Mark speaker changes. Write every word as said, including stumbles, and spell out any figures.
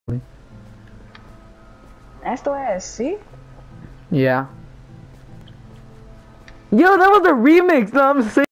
Speaker 1: Esto es, ¿sí?
Speaker 2: Yeah. Yo, that was a remix, no, I'm saying.